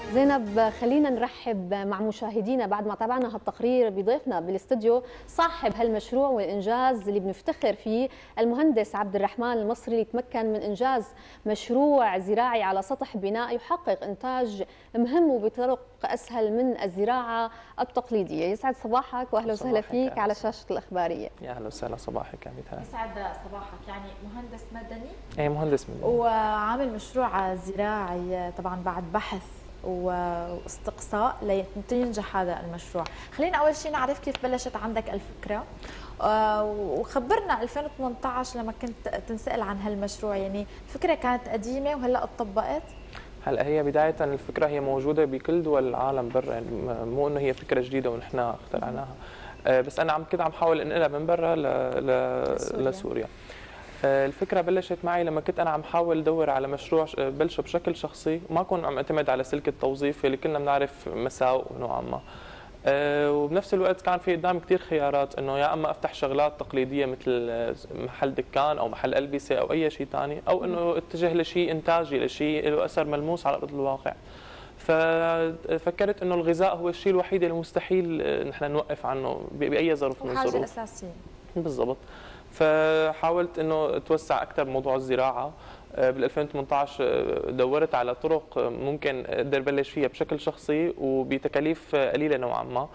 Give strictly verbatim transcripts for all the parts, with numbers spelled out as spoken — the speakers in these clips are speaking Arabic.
زينب، خلينا نرحب مع مشاهدينا بعد ما تابعنا هالتقرير بضيفنا بالاستوديو صاحب هالمشروع والإنجاز اللي بنفتخر فيه، المهندس عبد الرحمن المصري، اللي تمكن من إنجاز مشروع زراعي على سطح بناء يحقق إنتاج مهم وبطرق أسهل من الزراعة التقليدية. يسعد صباحك وأهلا وسهلا فيك على شاشة الإخبارية. يا أهلا وسهلا، صباحك عميد. يسعد صباحك. يعني مهندس مدني؟ ايه مهندس مدني، وعامل مشروع زراعي طبعا بعد بحث واستقصاء لينجح هذا المشروع. خلينا اول شيء نعرف كيف بلشت عندك الفكره، وخبرنا ألفين وثمانية عشر لما كنت تنسأل عن هالمشروع، يعني الفكره كانت قديمه وهلا اتطبقت. هلا هي بدايه الفكره هي موجوده بكل دول العالم برا، يعني مو انه هي فكره جديده ونحن اخترعناها، بس انا عم كنت عم حاول انقلها من برا لسوريا. لسوريا. الفكره بلشت معي لما كنت انا عم حاول ادور على مشروع بلشه بشكل شخصي، وما كنت عم اعتمد على سلك التوظيف اللي كنا بنعرف مساوئ نوعا ما. وبنفس الوقت كان في قدام كثير خيارات، انه يا اما افتح شغلات تقليديه مثل محل دكان او محل البسه او اي شيء ثاني، او انه اتجه لشيء انتاجي، لشيء له اثر ملموس على ارض الواقع. ففكرت انه الغذاء هو الشيء الوحيد اللي مستحيل نحن نوقف عنه باي ظرف من الظروف. حاجه اساسيه بالضبط. فحاولت انه اتوسع اكثر بموضوع الزراعه. بال ألفين وثمانية عشر دورت على طرق ممكن اقدر بلش فيها بشكل شخصي وبتكاليف قليله نوعا ما،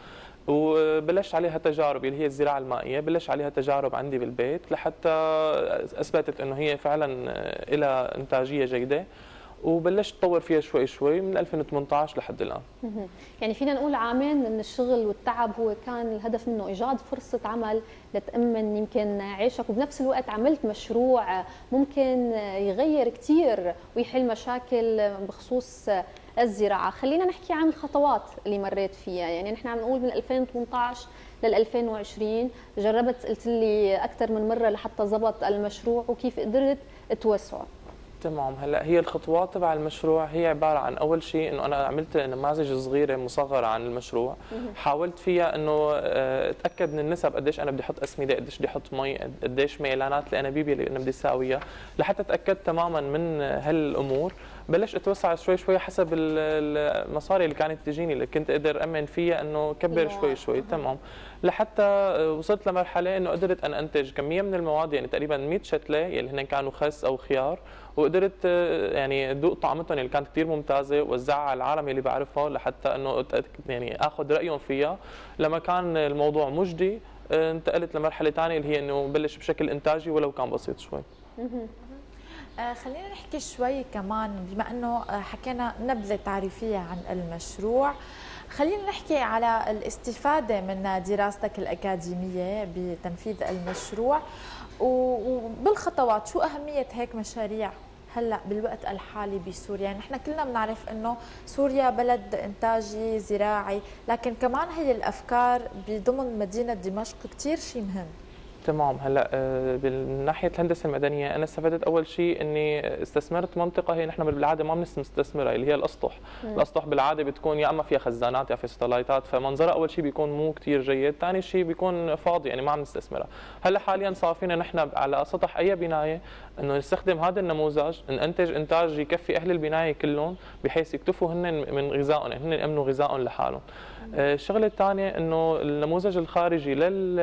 وبلشت عليها تجارب اللي هي الزراعه المائيه. بلش عليها تجارب عندي بالبيت لحتى اثبتت انه هي فعلا لها انتاجيه جيده، وبلشت اتطور فيها شوي شوي من ألفين وثمانية عشر لحد الان. يعني فينا نقول عامين من الشغل والتعب هو كان الهدف منه ايجاد فرصه عمل لتامن يمكن عيشك، وبنفس الوقت عملت مشروع ممكن يغير كثير ويحل مشاكل بخصوص الزراعه. خلينا نحكي عن الخطوات اللي مريت فيها. يعني نحن عم نقول من ألفين وثمانية عشر لل ألفين وعشرين جربت، قلت لي اكثر من مره لحتى زبط المشروع، وكيف قدرت توسعه؟ تمام. هلا هي الخطوات تبع المشروع هي عباره عن اول شيء انه انا عملت نماذج صغيره مصغره عن المشروع، حاولت فيها انه اتاكد من النسب، قديش انا بدي احط اسمده، قديش بدي احط مي، قديش ميلانات الانابيب اللي انا بدي اساويها، لحتى اتاكدت تماما من هالامور. بلشت اتوسع شوي شوي حسب المصاري اللي كانت تجيني، اللي كنت اقدر امن فيها انه كبر شوي شوي. تمام. لحتى وصلت لمرحله انه قدرت ان انتج كميه من المواد، يعني تقريبا مئة شتله اللي هن كانوا خس او خيار، وقدرت يعني ادوق طعمتهم اللي كانت كثير ممتازه، ووزعها على العالم اللي بعرفها لحتى انه يعني اخذ رايهم فيها. لما كان الموضوع مجدي انتقلت لمرحله ثانيه اللي هي انه بلش بشكل انتاجي ولو كان بسيط شوي. آه خلينا نحكي شوي كمان، بما انه حكينا نبذه تعريفيه عن المشروع، خلينا نحكي على الاستفاده من دراستك الاكاديميه بتنفيذ المشروع، وبالخطوات. شو اهميه هيك مشاريع هلا بالوقت الحالي بسوريا؟ يعني نحن كلنا بنعرف انه سوريا بلد انتاجي زراعي، لكن كمان هي الافكار بضمن مدينه دمشق كثير شيء مهم. تمام. هلا من ناحيه الهندسه المدنيه انا استفدت اول شيء اني استثمرت منطقه هي نحن بالعاده ما بنستثمرها، اللي هي الاسطح. مم. الاسطح بالعاده بتكون يا اما فيها خزانات يا فيها ستلايتات، فمنظرها اول شيء بيكون مو كثير جيد، ثاني شيء بيكون فاضي يعني ما عم نستثمرها. هلا حاليا صار فينا نحن على سطح اي بنايه انه نستخدم هذا النموذج، ننتج انتاج يكفي اهل البنايه كلهم بحيث يكتفوا هن من غذائهم، هن يامنوا غذائهم لحالهم. الشغله الثانيه انه النموذج الخارجي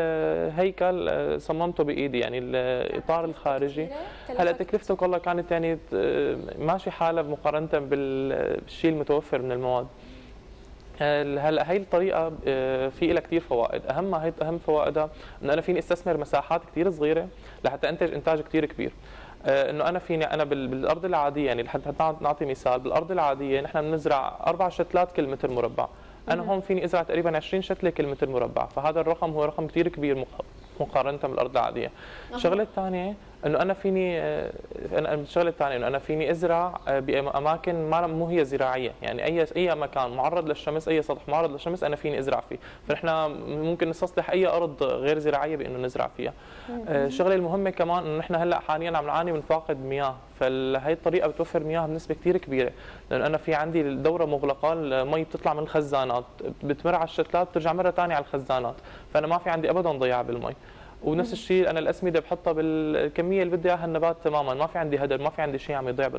للهيكل صممته بايدي، يعني الاطار الخارجي. هلا تكلفته والله كانت يعني ماشي حالها مقارنه بالشيء المتوفر من المواد. هلا هي الطريقه في لها كثير فوائد، اهمها هي اهم فوائدها انه انا فيني استثمر مساحات كثير صغيره لحتى انتج انتاج كثير كبير. انه انا فيني انا بالارض العاديه، يعني لحتى نعطي مثال، بالارض العاديه نحن بنزرع اربع شتلات كل متر مربع، انا هون فيني ازرع تقريبا عشرين شتله كل متر مربع، فهذا الرقم هو رقم كثير كبير مقارنه بالارض العاديه. الشغله الثانيه انه انا فيني انا الشغله الثانيه انه انا فيني ازرع باماكن ما مو هي زراعيه، يعني اي اي مكان معرض للشمس، اي سطح معرض للشمس انا فيني ازرع فيه، فنحن ممكن نستصلح اي ارض غير زراعيه بانه نزرع فيها. الشغله المهمه كمان انه نحن هلا حاليا عم نعاني من فاقد مياه، فهي الطريقه بتوفر مياه بنسبه كثير كبيره، لانه انا في عندي الدوره مغلقه، المي بتطلع من الخزانات بتمر على الشتلات بترجع مره ثانيه على الخزانات، فانا ما في عندي ابدا ضياع بالمي. ونفس الشيء انا الاسمده بحطها بالكميه اللي بدي اياها النبات تماما، ما في عندي هدر، ما في عندي شيء عم يضيع بالارض.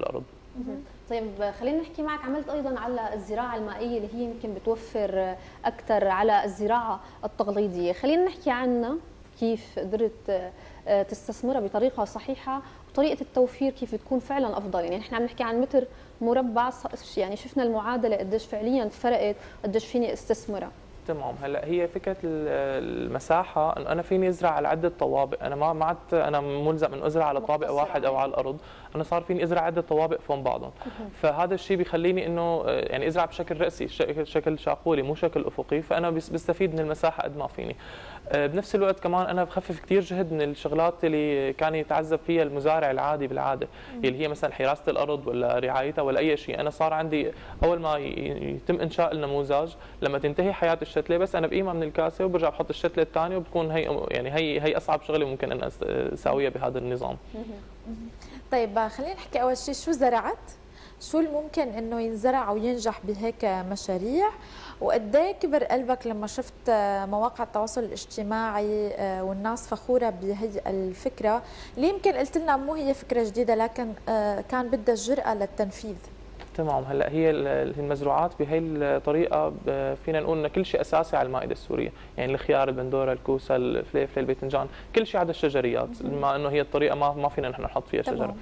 طيب خلينا نحكي معك، عملت ايضا على الزراعه المائيه اللي هي يمكن بتوفر اكثر على الزراعه التقليديه، خلينا نحكي عنها كيف قدرت تستثمرها بطريقه صحيحه، وطريقه التوفير كيف تكون فعلا افضل. يعني نحن عم نحكي عن متر مربع، يعني شفنا المعادله قديش فعليا فرقت، قديش فيني استثمرها. تمام. هلا هي فكره المساحه انه انا فيني ازرع على عده طوابق، انا ما ما عدت انا ملزم انه ازرع على طابق واحد او على الارض، انا صار فيني ازرع عده طوابق فوق بعضهم. فهذا الشيء بيخليني انه يعني ازرع بشكل راسي، شكل شاقولي مو شكل افقي، فانا بستفيد من المساحه قد ما فيني. بنفس الوقت كمان انا بخفف كثير جهد من الشغلات اللي كان يتعذب فيها المزارع العادي بالعاده، اللي هي مثلا حراسه الارض ولا رعايتها ولا اي شيء. انا صار عندي اول ما يتم انشاء النموذج، لما تنتهي حياه الشتله بس انا بقيمها من الكاسه وبرجع بحط الشتله الثانيه، وبتكون هي يعني هي هي اصعب شغله ممكن انا اساويها بهذا النظام. طيب خلينا نحكي اول شيء، شو زرعت؟ شو الممكن انه ينزرع او ينجح بهيك مشاريع؟ وقد ايه كبر قلبك لما شفت مواقع التواصل الاجتماعي والناس فخوره بهي الفكره اللي يمكن قلت لنا مو هي فكره جديده لكن كان بدها الجرأه للتنفيذ؟ تمام. هلا هي المزروعات بهي الطريقه فينا نقول ان كل شيء اساسي على المائده السوريه، يعني الخيار، البندوره، الكوسه، الفليفله، الباذنجان، كل شيء عدا الشجريات، بما انه هي الطريقه ما ما فينا نحن نحط فيها شجره.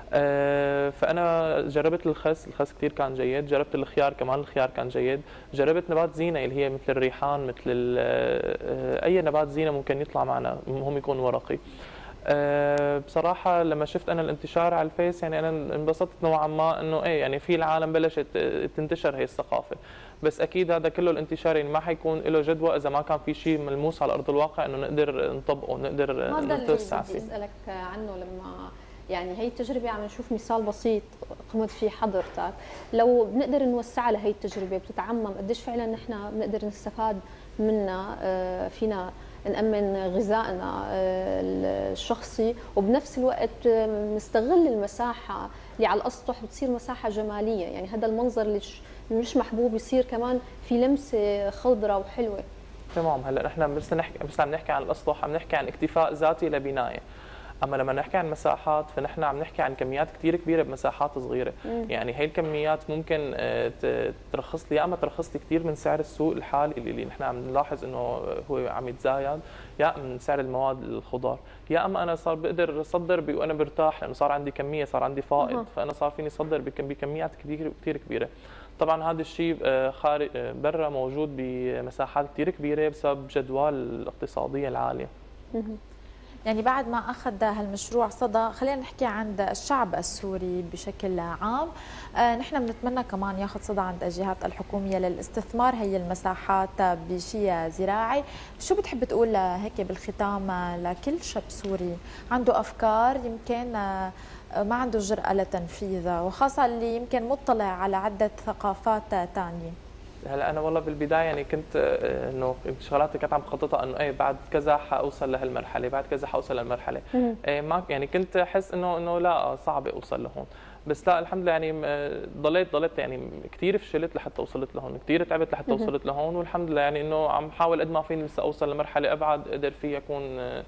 آه فانا جربت الخس، الخس كثير كان جيد، جربت الخيار كمان، الخيار كان جيد، جربت نبات زينه اللي هي مثل الريحان، مثل آه اي نبات زينه ممكن يطلع معنا، المهم يكون ورقي. أه بصراحة لما شفت أنا الانتشار على الفيس، يعني أنا انبسطت نوعا ما إنه إيه، يعني في العالم بلشت تنتشر هي الثقافة، بس أكيد هذا كله الانتشار يعني ما حيكون له جدوى إذا ما كان في شيء ملموس على أرض الواقع إنه نقدر نطبقه، نقدر نتوسع فيه. هذا اللي بدي أسألك عنه، لما يعني هي التجربة عم نشوف مثال بسيط قمت فيه حضرتك، لو بنقدر نوسعها لهي التجربة بتتعمم قديش فعلا نحن بنقدر نستفاد منها، فينا نأمن غذائنا الشخصي، وبنفس الوقت نستغل المساحة اللي على الأسطح بتصير مساحة جمالية، يعني هذا المنظر اللي مش محبوب يصير كمان في لمسة خضرة وحلوة. تمام. هلا نحن بس نحكي بس عم نحكي عن الأسطح، عم نحكي عن اكتفاء ذاتي لبناية. اما لما نحكي عن مساحات فنحن عم نحكي عن كميات كثير كبيره بمساحات صغيره. مم. يعني هي الكميات ممكن ترخص لي، يا اما ترخص لي كثير من سعر السوق الحالي اللي نحن عم نلاحظ انه هو عم يتزايد، يا من سعر المواد الخضار، يا اما انا صار بقدر اصدر وانا برتاح لانه صار عندي كميه، صار عندي فائض. مم. فانا صار فيني اصدر بكميات كثير كثير كبيره. طبعا هذا الشيء خارج برا موجود بمساحات كثير كبيره بسبب جدوال الاقتصاديه العاليه. مم. يعني بعد ما أخذ هالمشروع صدى، خلينا نحكي عند الشعب السوري بشكل عام، آه نحن بنتمنى كمان ياخذ صدى عند الجهات الحكومية للاستثمار هي المساحات بشيء زراعي. شو بتحب تقول هيك بالختام لكل شاب سوري عنده أفكار يمكن آه ما عنده جرأة لتنفيذها، وخاصة اللي يمكن مطلع على عدة ثقافات ثانية؟ هلا انا والله بالبدايه يعني كنت انه شغلاتي كنت عم بخططها انه ايه بعد كذا حاوصل لهالمرحله، بعد كذا حاوصل للمرحله. إيه ما يعني كنت احس انه انه لا صعب اوصل لهون، بس لا الحمد لله يعني ضليت ضليت يعني كثير فشلت لحتى وصلت لهون، كثير تعبت لحتى وصلت لهون، والحمد لله يعني انه عم بحاول قد ما فيني لسه اوصل لمرحله ابعد اقدر فيها اكون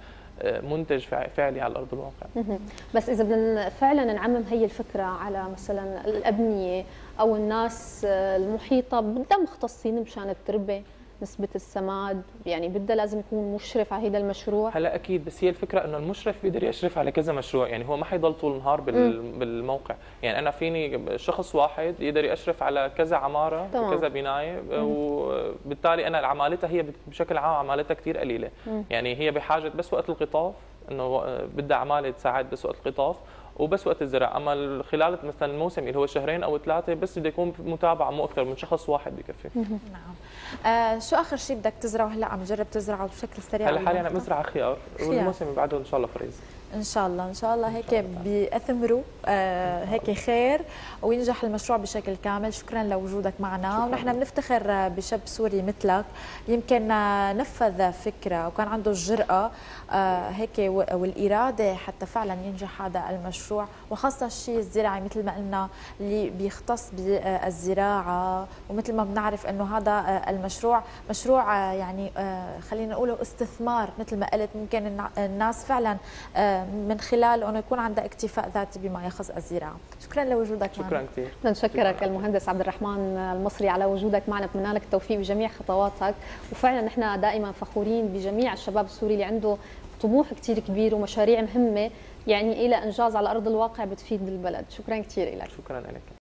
منتج فعلي على ارض الواقع. بس اذا بدنا فعلا نعمم هي الفكره على مثلا الابنيه او الناس المحيطه، بدها مختصين مشان التربه، نسبه السماد، يعني بدها لازم يكون مشرف على هذا المشروع. هلا اكيد، بس هي الفكره انه المشرف بيقدر يشرف على كذا مشروع، يعني هو ما حيضل طول النهار بالموقع، يعني انا فيني شخص واحد يقدر يشرف على كذا عماره كذا بنايه، وبالتالي انا عمالتها هي بشكل عام عمالتها كثير قليله. مم. يعني هي بحاجه بس وقت القطاف انه بدها عماله تساعد بس وقت القطاف وبس وقت الزراعه، اما خلال مثلا الموسم اللي هو شهرين او ثلاثه بس بده يكون متابعه مو اكثر من شخص واحد بكفي. نعم. آه شو اخر شيء بدك تزرعه هلا عم تجرب تزرعه بشكل سريع؟ هلا حاليا عم بزرع خيار، والموسم اللي بعده ان شاء الله فريز. ان شاء الله ان شاء الله هيك بيثمروا آه هيك خير وينجح المشروع بشكل كامل. شكرا لوجودك معنا، ونحن بنفتخر بشاب سوري مثلك يمكن نفذ فكره وكان عنده الجرأه آه هيك والاراده حتى فعلا ينجح هذا المشروع، وخاصه الشيء الزراعي مثل ما قلنا اللي بيختص بالزراعه، ومثل ما بنعرف انه هذا المشروع مشروع يعني آه خلينا نقوله استثمار مثل ما قلت، ممكن الناس فعلا آه من خلال انه يكون عندها اكتفاء ذاتي بما يخص الزراعه. شكرا لوجودك معنا. شكرا كثير. نشكرك المهندس عبد الرحمن المصري على وجودك معنا، بتمنى لك التوفيق بجميع خطواتك، وفعلا نحن دائما فخورين بجميع الشباب السوري اللي عنده طموح كثير كبير ومشاريع مهمه يعني الى انجاز على ارض الواقع بتفيد البلد. شكرا كثير لك. شكرا لك.